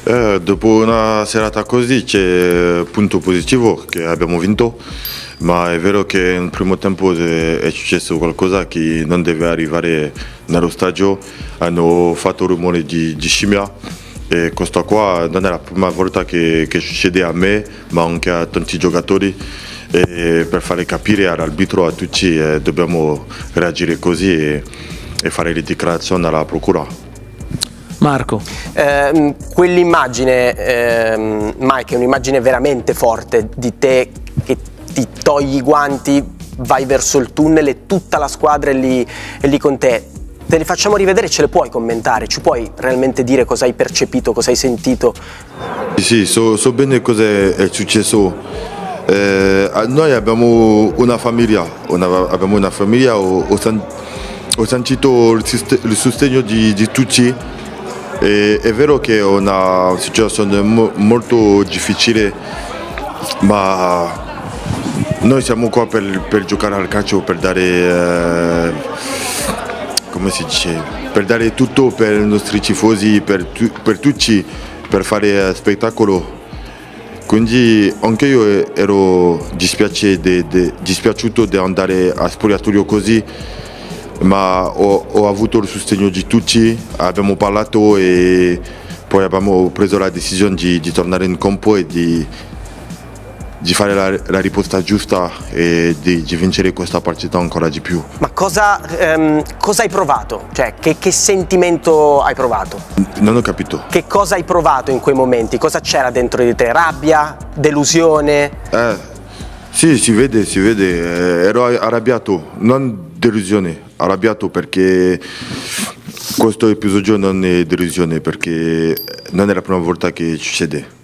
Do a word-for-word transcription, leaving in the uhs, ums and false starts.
Eh, dopo una serata così c'è punto positivo che abbiamo vinto, ma è vero che nel primo tempo è successo qualcosa che non deve arrivare nello stadio. Hanno fatto rumore di, di scimmia e questo qua non è la prima volta che, che succede a me, ma anche a tanti giocatori. E per fare capire all'arbitro, a tutti, eh, dobbiamo reagire così e, e fare le dichiarazioni alla procura. Marco. Eh, quell'immagine, eh, Mike, è un'immagine veramente forte di te che ti togli i guanti, vai verso il tunnel e tutta la squadra è lì, è lì con te. Te le facciamo rivedere, ce le puoi commentare? Ci puoi realmente dire cosa hai percepito, cosa hai sentito? Sì, so, so bene cosa è successo. Eh, noi abbiamo una famiglia, una, abbiamo una famiglia, ho, ho, san, ho sentito il, il sostegno di, di tutti. E, è vero che è una situazione mo, molto difficile, ma noi siamo qua per, per giocare al calcio, per dare, eh, come si dice, per dare tutto per i nostri tifosi, per, tu, per tutti, per fare spettacolo. Quindi anche io ero dispiaciuto di andare a spogliatoio così, ma ho, ho avuto il sostegno di tutti, abbiamo parlato e poi abbiamo preso la decisione di, di tornare in campo e di, di fare la, la risposta giusta e di, di vincere questa partita ancora di più. Ma cosa, ehm, cosa hai provato? Cioè, che, che sentimento hai provato? Non ho capito. Che cosa hai provato in quei momenti? Cosa c'era dentro di te? Rabbia? Delusione? Eh, sì, si vede, si vede. Ero arrabbiato, non delusione, arrabbiato perché questo episodio non è delusione, perché non è la prima volta che succede.